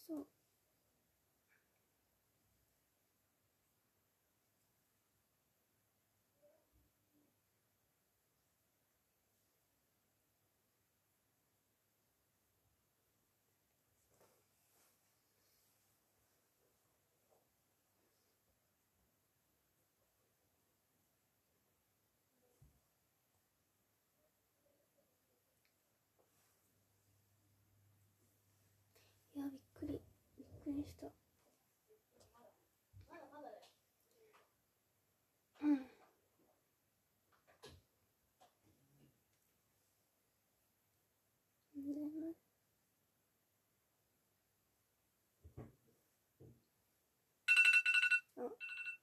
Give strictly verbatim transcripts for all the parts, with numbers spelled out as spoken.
そう。いや、びっくりびっくりした。うん。であ、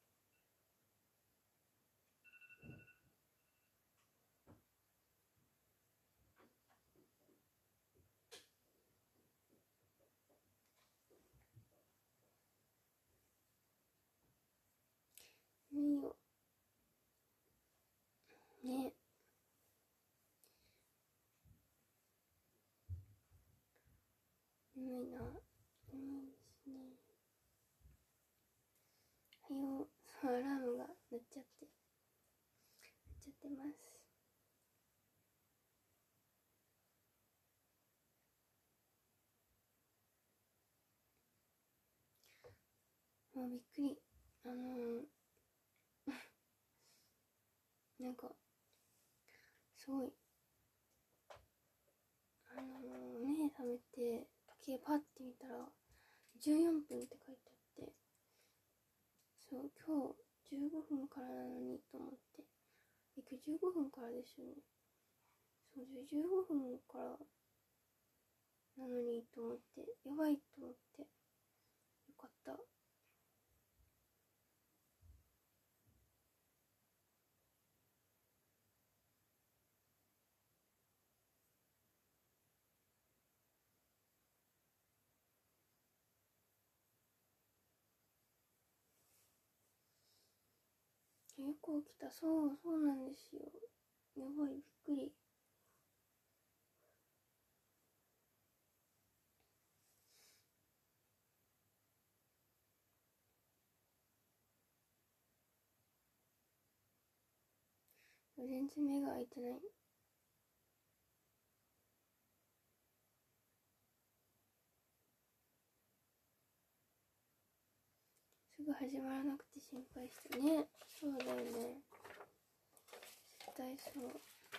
いいよね。眠いな。眠いですね。はよ、そう、アラームが鳴っちゃって鳴っちゃってます。もうびっくり。あのー、なんかすごい、あのー、目覚めて時計パッて見たらじゅうよんぷんって書いてあって、そう、今日じゅうごふんからなのにと思って、え、今日じゅうごふんからですよね。そう、じゅうごふんからなのにと思って、やばいと思って、よかった。よく起きた。そう、そうなんですよ。やばい、びっくり。全然目が開いてない。すぐ始まらなくて心配したね。そうだよね。絶対そう。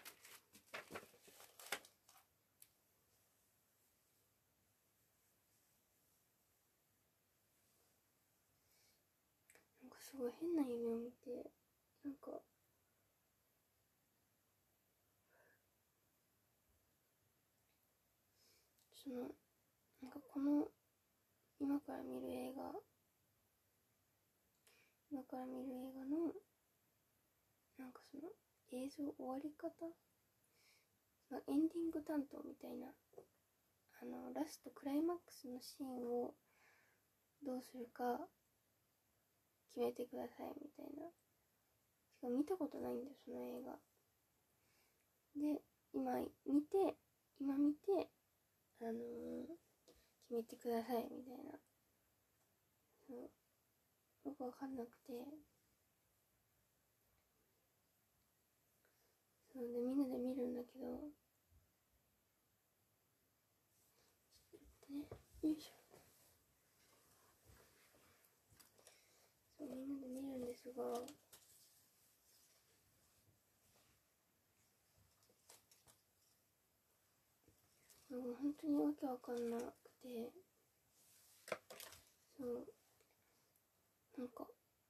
なんかすごい変な夢を見て、なんかそのなんかこの今から見る映画今から見る映画のなんかその映像終わり方、そのエンディング担当みたいな、あのラストクライマックスのシーンをどうするか決めてくださいみたいな。しかも見たことないんだよ、その映画で。今見て今見てあのー、決めてくださいみたいな。そう、よくわかんなくて、そうでみんなで見るんだけど、ちょっとね、よいしょ。そう、みんなで見るんですが、もう本当にわけわかんなくて、そう、なんか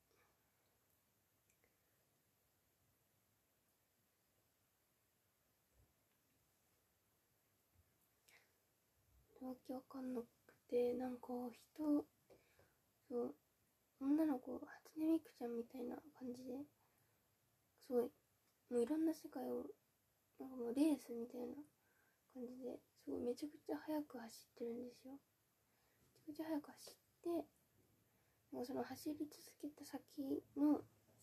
わけわかんなくて、なんか人、そう、女の子、初音ミクちゃんみたいな感じで、すごい、もういろんな世界を、なんかもうレースみたいな感じで、すごいめちゃくちゃ速く走ってるんですよ。めちゃくちゃ速く走って、なんかその走り続けた先の、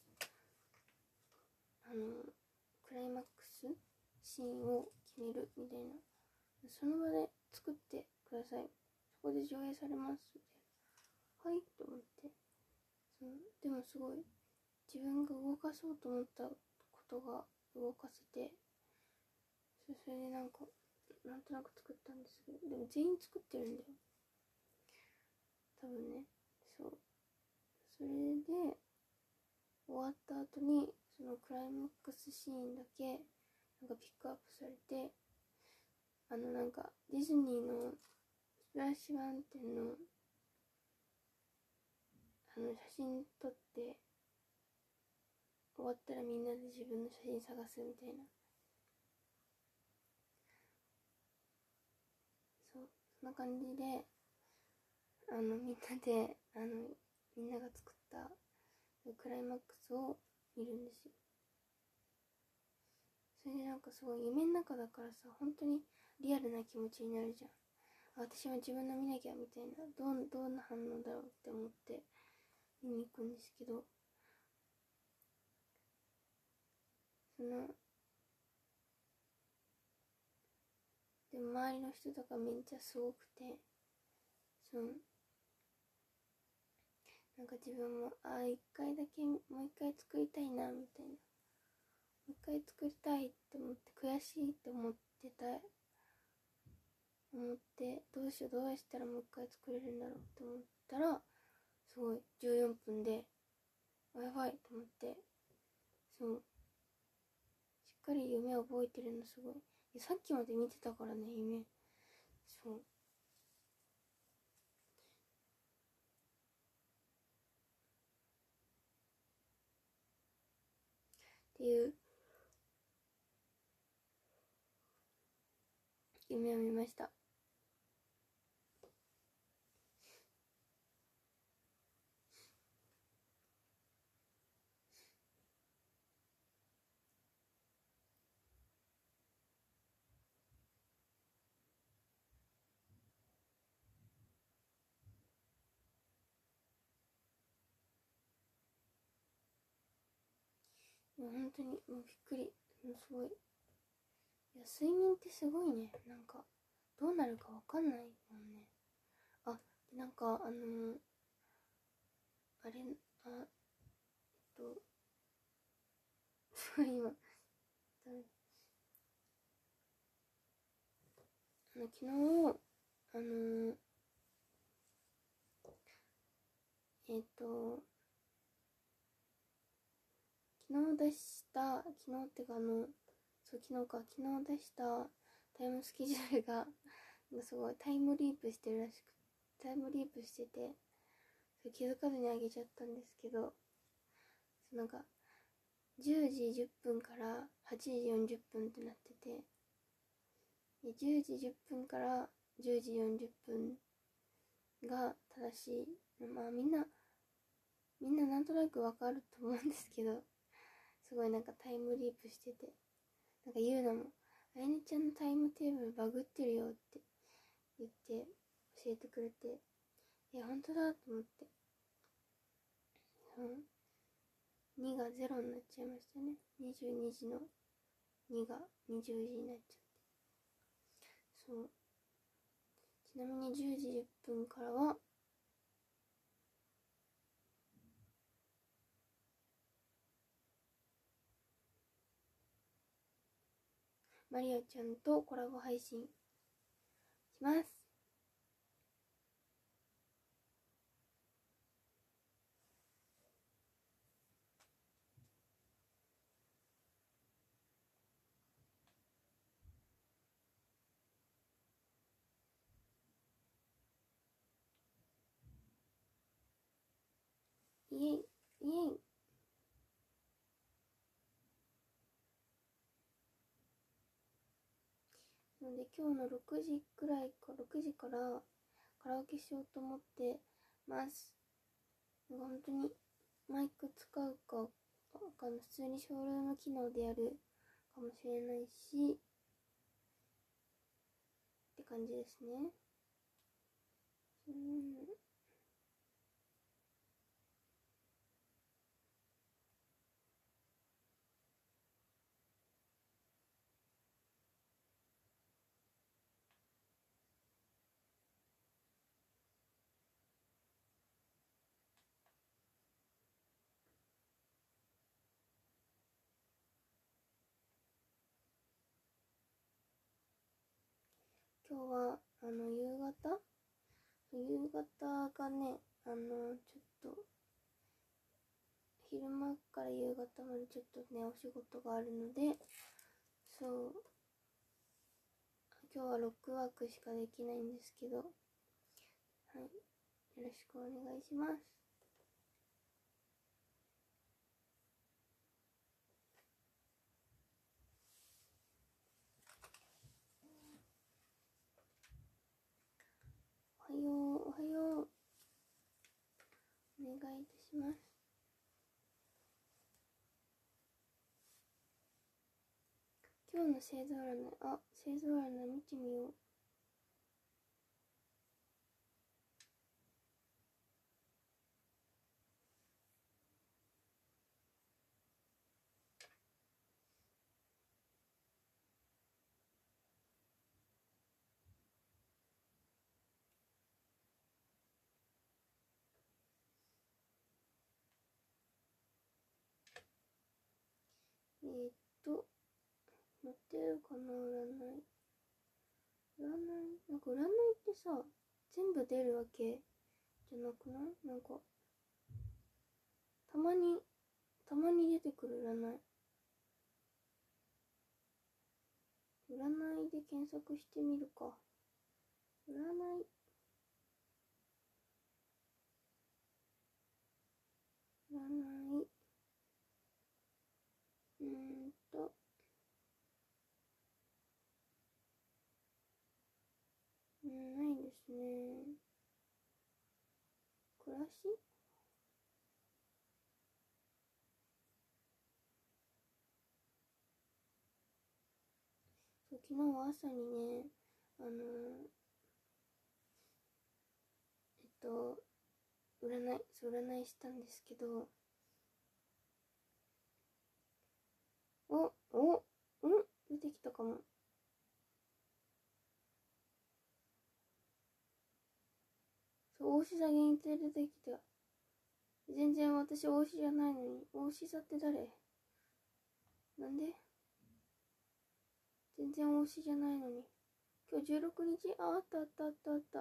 あの、クライマックスシーンを決めるみたいな。その場で作ってください。 そこで上映されますみたいな、はいと思って、そのでもすごい自分が動かそうと思ったことが動かせて、それでなんかなんとなく作ったんですけど、でも全員作ってるんだよ多分ね。そう、それで終わった後にそのクライマックスシーンだけなんかピックアップされて、あのなんかディズニーのスプラッシュマウンテンのあの写真撮って終わったらみんなで自分の写真探すみたいな、そうそんな感じであのみんなであのみんなが作ったクライマックスを見るんですよ。それでなんかすごい夢の中だからさ、本当にリアルな気持ちになるじゃん。私も自分の見なきゃみたいな、どんどんな反応だろうって思って見に行くんですけど、そのでも周りの人とかめっちゃすごくて、そのなんか自分もあ一回だけもう一回作りたいなみたいな、もう一回作りたいって思って、悔しいって思ってた思ってどうしようどうしたらもう一回作れるんだろうって思ったら、すごいじゅうよんぷんであやばいと思って、そうしっかり夢を覚えてるのすごい。さっきまで見てたからね夢。そうっていう夢を見ました。もう本当にもうびっくり、もうすごい。いや睡眠ってすごいね。なんかどうなるかわかんないもんね。あでなんかあのー、あれあえっと今あの昨日あのー、えっと昨日出した昨日ってかあのそう昨日か昨日出したタイムスケジュールがすごいタイムリープしてるらしく、タイムリープしてて、それ気づかずにあげちゃったんですけど、そなんかじゅうじじゅっぷんからはちじよんじゅっぷんってなってて、でじゅうじじゅっぷんからじゅうじよんじゅっぷんが正しい。まあみんなみんななんとなくわかると思うんですけど、すごいなんかタイムリープしてて、なんか言うのもあやねちゃんのタイムテーブルバグってるよって言って教えてくれて、いや本当だと思って、うん、にがゼロになっちゃいましたね。にじゅうにじのにがにじゅうじになっちゃって、そうちなみにじゅうじじゅっぷんからはマリアちゃんとコラボ配信します。イエイイエイ。なので今日のろくじくらいかろくじからカラオケしようと思ってます。なんか本当にマイク使うかわかんない、普通にショールーム機能でやるかもしれないしって感じですね。うん今日はあの夕方夕方がね、あのちょっと昼間から夕方までちょっとねお仕事があるので、そう今日はロックワークしかできないんですけど、はい、よろしくお願いします。おはよう、おはよう。お願いいたします。今日の星座占い、あ、星座占い見てみよう。えー、っと、載ってるかな、占い。占い、なんか占いってさ、全部出るわけじゃなくない？なんか、たまに、たまに出てくる占い。占いで検索してみるか。占い。占い。うーんと。うん、ないですね。暮らし？そう、昨日は朝にね、あのー、えっと、占い、そう、占いしたんですけど、お、お、うん出てきたかも。そう、大志座限定出てきた。全然私大志じゃないのに。大志座って誰？なんで？全然大志じゃないのに。今日じゅうろくにち？あ、あったあったあったあった。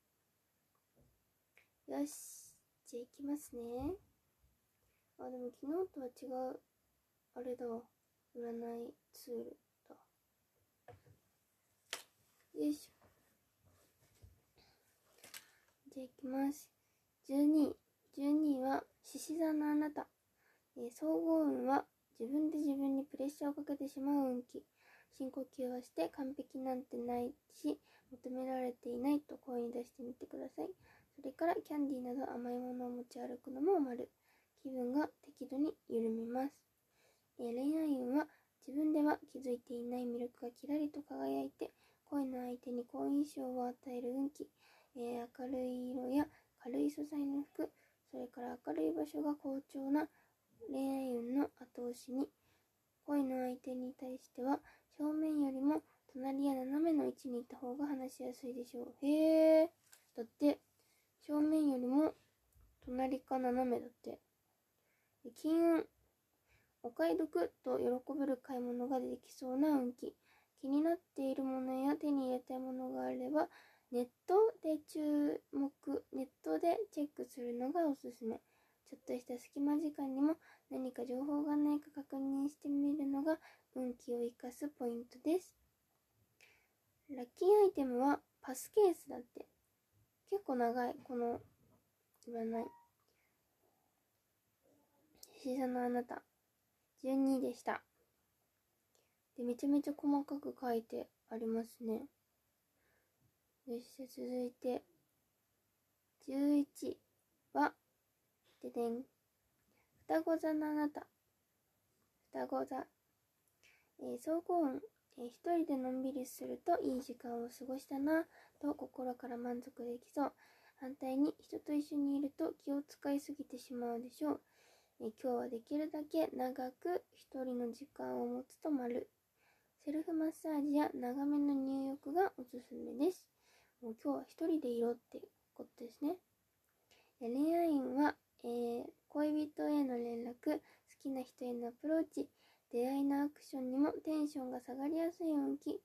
よし。じゃあ行きますね。あ、でも昨日とは違う、あれだわ。占いツールだ。よいしょ。じゃあ行きます。じゅうにい。じゅうにいは獅子座のあなた。えー、総合運は自分で自分にプレッシャーをかけてしまう運気。深呼吸はして完璧なんてないし、求められていないと声に出してみてください。それからキャンディーなど甘いものを持ち歩くのも丸。気分が適度に緩みます。えー、恋愛運は自分では気づいていない魅力がキラリと輝いて、恋の相手に好印象を与える運気。えー、明るい色や軽い素材の服、それから明るい場所が好調な恋愛運の後押しに。恋の相手に対しては正面よりも隣や斜めの位置にいた方が話しやすいでしょう。へえ。だって正面よりも隣か斜めだって。金運、お買い得と喜べる買い物ができそうな運気。気になっているものや手に入れたいものがあればネットで注目ネットでチェックするのがおすすめ。ちょっとした隙間時間にも何か情報がないか確認してみるのが運気を生かすポイントです。ラッキーアイテムはパスケースだって。結構長いこの占い。獅子座のあなたじゅうにいでした。でめちゃめちゃ細かく書いてありますね。よし、続いてじゅういちはででん、双子座のあなた。双子座、えー、総合運、えー、一人でのんびりするといい時間を過ごしたなと心から満足できそう。反対に人と一緒にいると気を使いすぎてしまうでしょう。えー、今日はできるだけ長く一人の時間を持つと丸。セルフマッサージや長めの入浴がおすすめです。もう今日は一人でいろってことですね。恋愛運は、えー、恋人への連絡、好きな人へのアプローチ、出会いのアクションにもテンションが下がりやすい運気。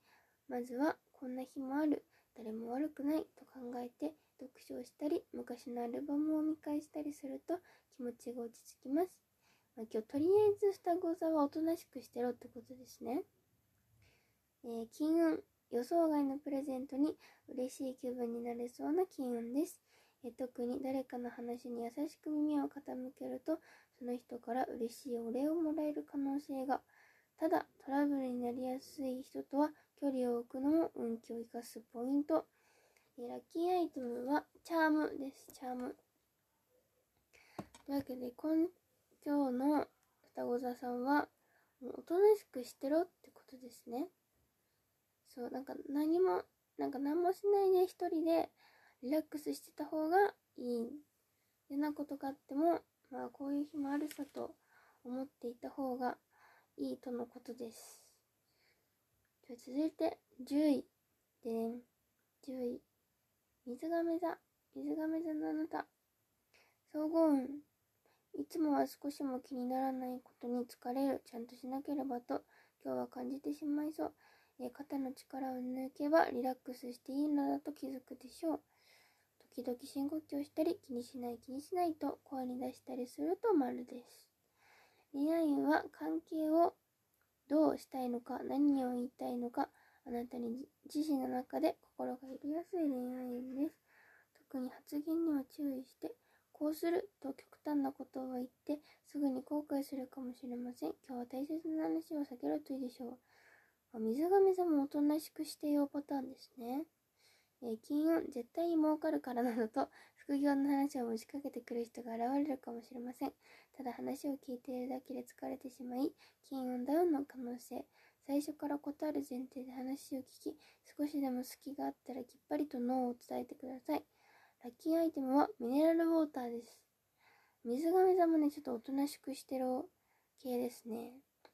まずはこんな日もある、誰も悪くないと考えて読書をしたり、昔のアルバムを見返したりすると気持ちが落ち着きます。まあ、今日とりあえず双子座はおとなしくしてろってことですね。えー、金運、予想外のプレゼントに嬉しい気分になれそうな金運です。えー、特に誰かの話に優しく耳を傾けると、その人から嬉しいお礼をもらえる可能性が。ただ、トラブルになりやすい人とは距離を置くのも運気を生かすポイント。えー、ラッキーアイテムはチャームです。チャーム。というわけで、今今日の双子座さんは、もうおとなしくしてろってことですね。そう、なんか何も、なんか何もしないで一人でリラックスしてた方がいい。嫌なことがあっても、まあこういう日もあるさと思っていた方がいいとのことです。じゃあ続いてじゅうい。でん。じゅうい。水亀座。水亀座のあなた。総合運。いつもは少しも気にならないことに疲れる。ちゃんとしなければと今日は感じてしまいそう。えー、肩の力を抜けばリラックスしていいのだと気づくでしょう。時々深呼吸したり、気にしない気にしないと声に出したりすると丸です。恋愛運は関係をどうしたいのか、何を言いたいのか、あなたに自身の中で心が揺れやすい恋愛運です。特に発言には注意して、こうすると極端なことを言ってすぐに後悔するかもしれません。今日は大切な話を避けるといいでしょう。水亀座もおとなしくしてよパターンですね。えー、金運、絶対に儲かるからなどと副業の話を持ちかけてくる人が現れるかもしれません。ただ話を聞いているだけで疲れてしまい、金運ダウンの可能性。最初から断る前提で話を聞き、少しでも隙があったらきっぱりとノーを伝えてください。ラッキーアイテムはミネラルウォーターです。水亀座もね、ちょっとおとなしくしてる系ですね。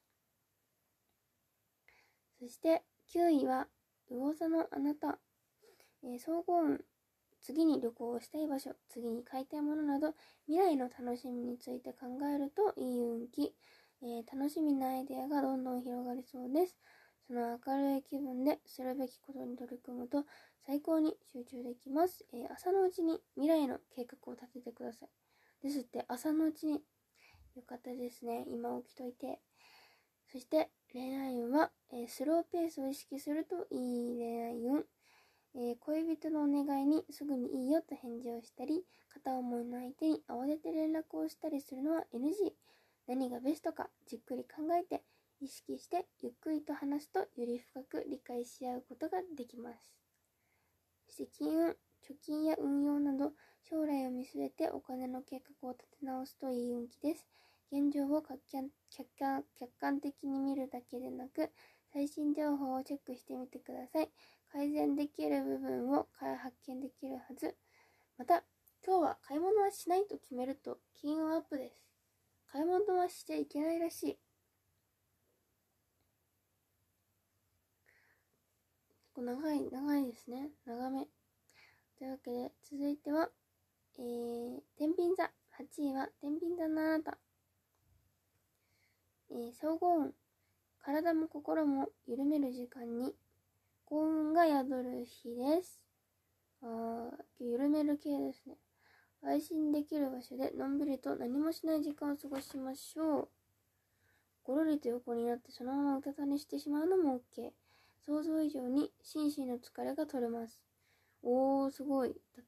そしてきゅういは魚座のあなた。えー、総合運、次に旅行をしたい場所、次に買いたいものなど未来の楽しみについて考えるといい運気。えー、楽しみなアイデアがどんどん広がりそうです。その明るい気分でするべきことに取り組むと最高に集中できます。えー、朝のうちに未来の計画を立ててください。ですって朝のうちに。よかったですね。今起きといて。そして恋愛運は、えー、スローペースを意識するといい恋愛運。えー、恋人のお願いにすぐにいいよと返事をしたり、片思いの相手に慌てて連絡をしたりするのは エヌジー。何がベストかじっくり考えて意識してゆっくりと話すとより深く理解し合うことができます。そして金運、貯金や運用など将来を見据えてお金の計画を立て直すといい運気です。現状を客観、客観的に見るだけでなく、最新情報をチェックしてみてください。改善できる部分を発見できるはず。また、今日は買い物はしないと決めると金運アップです。買い物はしちゃいけないらしい。結構長い、長いですね。長め。というわけで、続いては、えー、天秤座。はちいは天秤座のあなた。えー、総合運。体も心も緩める時間に幸運が宿る日です。あー、緩める系ですね。安心できる場所でのんびりと何もしない時間を過ごしましょう。ごろりと横になってそのままうたた寝してしまうのも OK。想像以上に心身の疲れが取れます。おー、すごい。だって、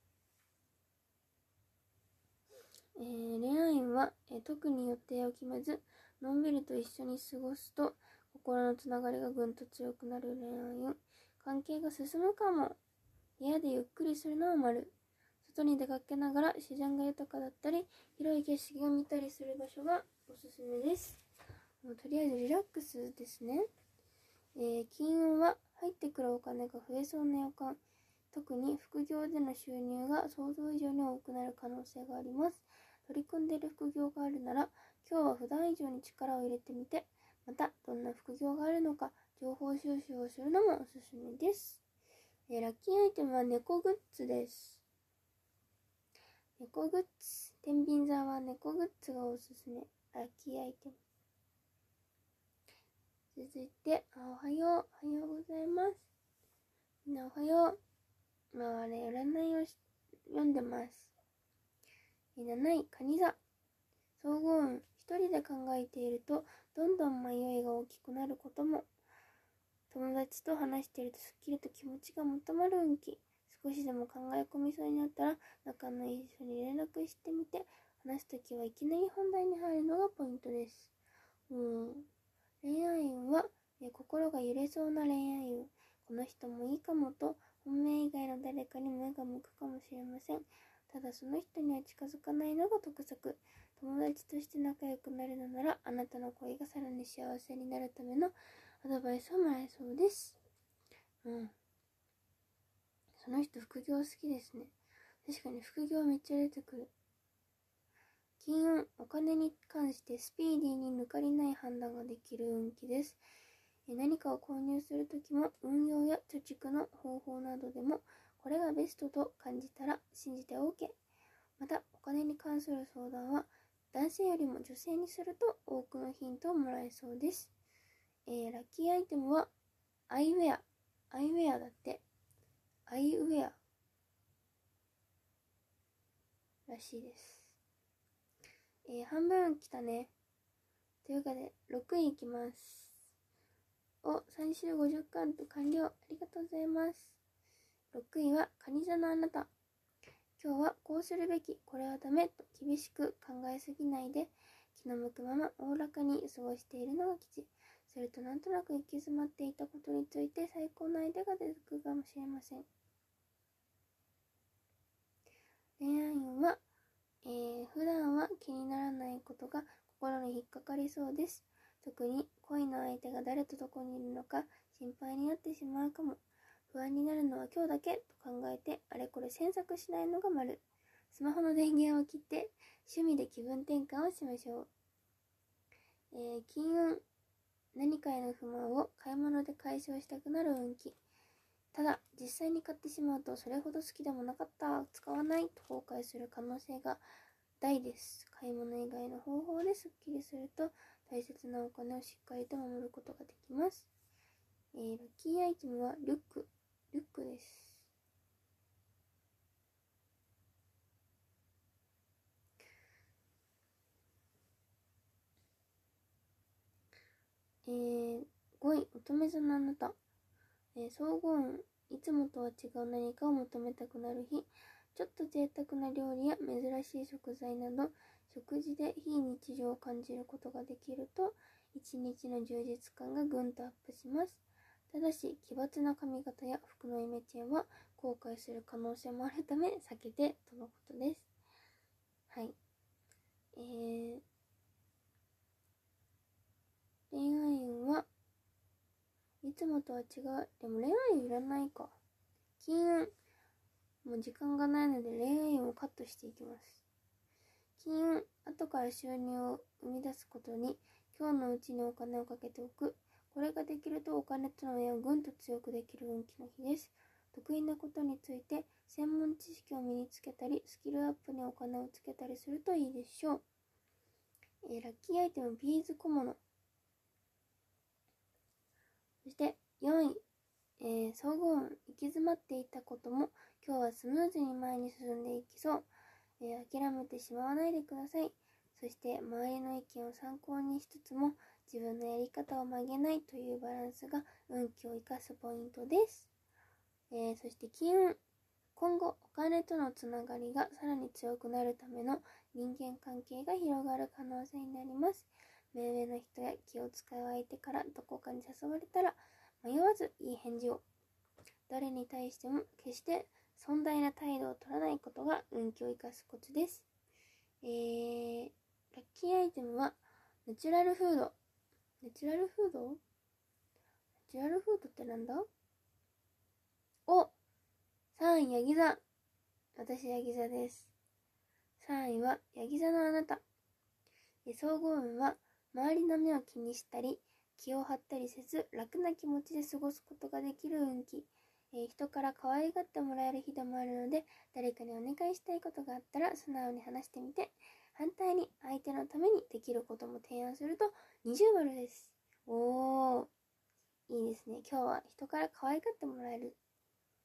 えー、恋愛運は、えー、特に予定を決めず、のんびりと一緒に過ごすと、心のつながりがぐんと強くなる恋愛運。関係が進むかも。部屋でゆっくりするのは丸。外に出かけながら自然が豊かだったり、広い景色が見たりする場所がおすすめです。もうとりあえずリラックスですね。えー、金運は入ってくるお金が増えそうな予感。特に副業での収入が想像以上に多くなる可能性があります。取り組んでいる副業があるなら、今日は普段以上に力を入れてみて、またどんな副業があるのか情報収集をするのもおすすめです。えー、ラッキーアイテムは猫グッズです。猫グッズ。天秤座は猫グッズがおすすめ。ラッキーアイテム。続いて、あおはよう。おはようございなおはよう。今はね、占いを読んでます。なない、蟹座。総合運。一人で考えていると、どんどん迷いが大きくなることも。友達と話しているとすっきりと気持ちがまとまる運気。少しでも考え込みそうになったら、仲のいい人に連絡してみて、話すときはいきなり本題に入るのがポイントです。うん。恋愛運は、え心が揺れそうな恋愛運。この人もいいかもと、本命以外の誰かに目が向くかもしれません。ただその人には近づかないのが得策。友達として仲良くなるのなら、あなたの恋がさらに幸せになるためのアドバイスをもらえそうです。うん。その人副業好きですね。確かに副業めっちゃ出てくる。金運、お金に関してスピーディーに抜かりない判断ができる運気です。何かを購入するときも運用や貯蓄の方法などでもこれがベストと感じたら信じて OK。またお金に関する相談は男性よりも女性にすると多くのヒントをもらえそうです。えー、ラッキーアイテムはアイウェア。アイウェアだって。アイウェアらしいです。えー、半分来たね。というかでろくいいきます。お、さん週ごじゅっかんと完了。ありがとうございます。ろくいは蟹座のあなた。今日はこうするべき、これはダメと厳しく考えすぎないで、気の向くままおおらかに過ごしているのが吉。するとなんとなく行き詰まっていたことについて最高のアイデアが出てくるかもしれません。恋愛運は、えー、普段は気にならないことが心に引っかかりそうです。特に恋の相手が誰とどこにいるのか心配になってしまうかも。不安になるのは今日だけと考えてあれこれ詮索しないのが丸。スマホの電源を切って趣味で気分転換をしましょう。えー、金運、何かへの不満を買い物で解消したくなる運気。ただ実際に買ってしまうとそれほど好きでもなかった、使わないと後悔する可能性が大です。買い物以外の方法ですっきりすると大切なお金をしっかりと守ることができます。えー、ラッキーアイテムはリュック。リュックです。えー、ごい、乙女座のあなた。えー、総合運、いつもとは違う何かを求めたくなる日。ちょっと贅沢な料理や珍しい食材など、食事で非日常を感じることができると、一日の充実感がぐんとアップします。ただし、奇抜な髪型や服のイメチェンは後悔する可能性もあるため避けてとのことです。はい。えー、恋愛運はいつもとは違う。でも恋愛いらないか。金運。もう時間がないので恋愛運をカットしていきます。金運。後から収入を生み出すことに今日のうちにお金をかけておく。これができるとお金との縁をぐんと強くできる運気の日です。得意なことについて専門知識を身につけたりスキルアップにお金をつけたりするといいでしょう。えー、ラッキーアイテムビーズ小物。そしてよんい、えー、総合運、行き詰まっていたことも今日はスムーズに前に進んでいきそう。えー、諦めてしまわないでください。そして周りの意見を参考にしつつも自分のやり方を曲げないというバランスが運気を生かすポイントです。えー、そして金運、今後お金とのつながりがさらに強くなるための人間関係が広がる可能性になります。目上の人や気を使う相手からどこかに誘われたら迷わずいい返事を。誰に対しても決して尊大な態度を取らないことが運気を生かすコツです。えー、ラッキーアイテムはナチュラルフード。ナチュラルフードナチュラルフードってなんだ？お、さんいヤギ座。私ヤギ座です。さんいはヤギ座のあなた。総合運は周りの目を気にしたり気を張ったりせず楽な気持ちで過ごすことができる運気。えー、人から可愛がってもらえる日でもあるので誰かにお願いしたいことがあったら素直に話してみて、反対に相手のためにできることも提案するとにじゅうまるです。おー、いいですね。今日は人から可愛がってもらえる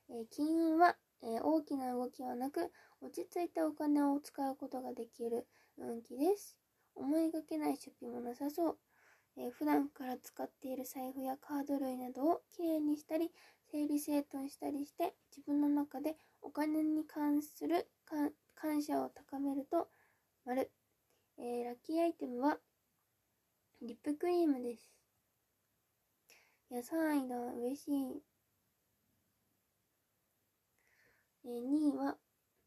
えー、金運は、えー、大きな動きはなく、落ち着いたお金を使うことができる運気です。思いがけない出費もなさそう。えー、普段から使っている財布やカード類などをきれいにしたり、整理整頓したりして、自分の中でお金に関する感謝を高めると、丸。えー、ラッキーアイテムは、リップクリームです。いや、さんいだ、嬉しい。えー、にいは、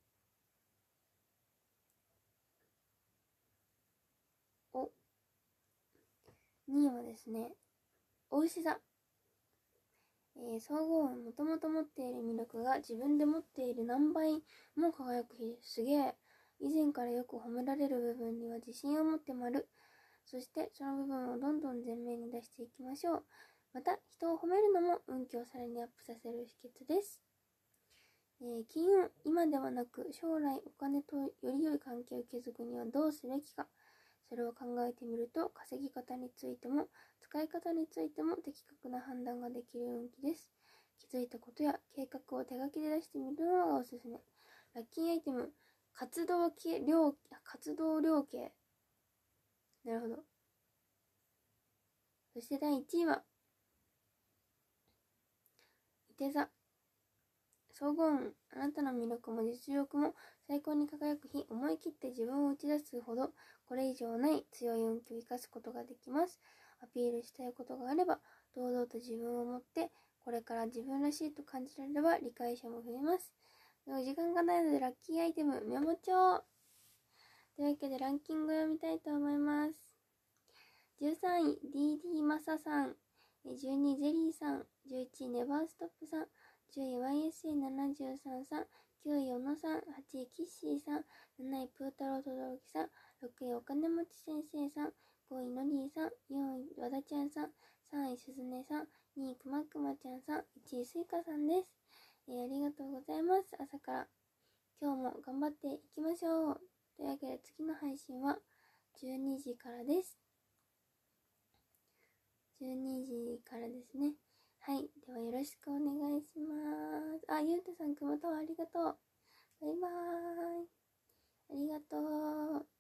お、にいはですね、お牛座。えー、総合運、もともと持っている魅力が自分で持っている何倍も輝く日です。すげえ。以前からよく褒められる部分には自信を持って丸。そしてその部分をどんどん前面に出していきましょう。また、人を褒めるのも運気をさらにアップさせる秘訣です。えー、金運、今ではなく将来お金とより良い関係を築くにはどうすべきか。それを考えてみると、稼ぎ方についても使い方についても的確な判断ができる運気です。気づいたことや計画を手書きで出してみるのがおすすめ。ラッキーアイテム、活動量、活動量計。なるほど。そしてだいいちいは、いて座。総合運、あなたの魅力も実力も最高に輝く日、思い切って自分を打ち出すほど、これ以上ない強い運気を生かすことができます。アピールしたいことがあれば、堂々と自分を持って、これから自分らしいと感じられれば理解者も増えます。でも時間がないのでラッキーアイテム、メモ帳。というわけでランキングを読みたいと思います。じゅうさんい、ディーディー マサさん。じゅうにい、ゼリーさん。じゅういちい、ネバーストップさん。じゅうい、ワイエスエーななじゅうさん さん。きゅうい、小野さん。はちい、キッシーさん。なない、プータローとどろきさん。ろくい、お金持ち先生さん。ごい、のりーさん。よんい、和田ちゃんさん。さんい、すずねさん。にい、くまくまちゃんさん。いちい、すいかさんです。えー、ありがとうございます。朝から。今日も頑張っていきましょう。というわけで次の配信はじゅうにじからです。じゅうにじからですね。はい。ではよろしくお願いします。あ、ゆうたさん、くまとありがとう。バイバーイ。ありがとう。